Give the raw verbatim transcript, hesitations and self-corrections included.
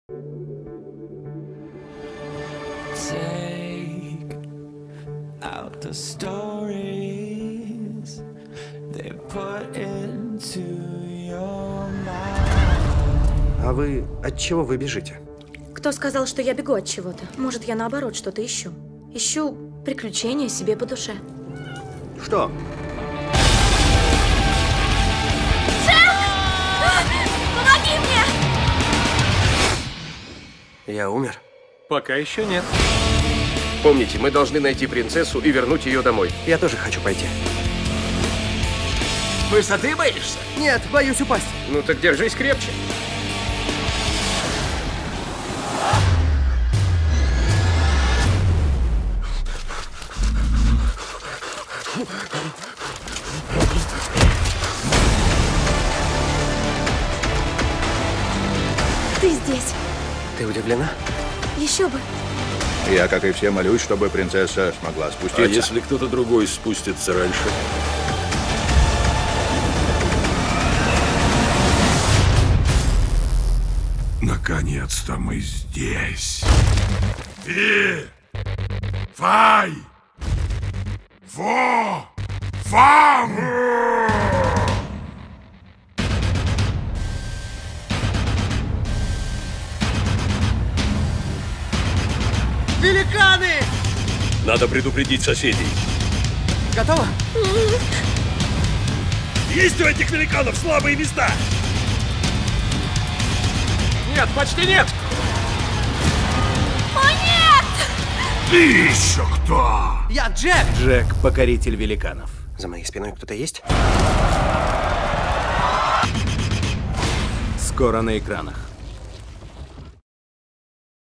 Take out the stories they put into your mind. А вы от чего вы бежите? Кто сказал, что я бегу от чего-то? Может, я наоборот что-то ищу? Ищу приключения себе по душе. Что? Помоги мне! Я умер? Пока еще нет. Помните, мы должны найти принцессу и вернуть ее домой. Я тоже хочу пойти. Высоты боишься? Нет, боюсь упасть. Ну так держись крепче. Ты здесь. Ты удивлена? Еще бы. Я, как и все, молюсь, чтобы принцесса смогла спуститься. А если кто-то другой спустится раньше? Наконец-то мы здесь. Фи! Фай! Фо! Фам! Великаны! Надо предупредить соседей. Готово? Есть у этих великанов слабые места? Нет, почти нет! О, нет! Ты еще кто? Я Джек! Джек, покоритель великанов. За моей спиной кто-то есть? Скоро на экранах.